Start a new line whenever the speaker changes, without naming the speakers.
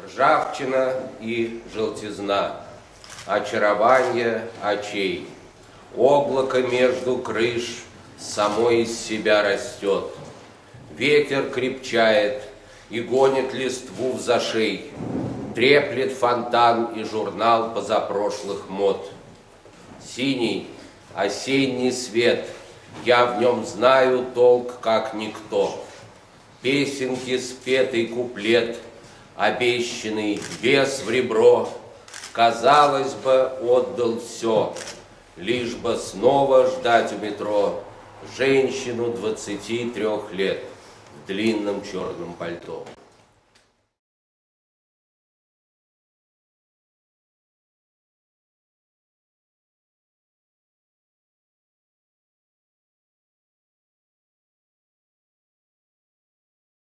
ржавчина и желтизна, очарование очей. Облако между крыш само из себя растет. Ветер крепчает и гонит листву в зашей. Треплет фонтан и журнал позапрошлых мод. Синий осенний свет, я в нем знаю толк, как никто. Песенки спетый куплет, обещанный вес в ребро, казалось бы, отдал все, лишь бы снова ждать у метро женщину 23 лет в длинном черном пальто.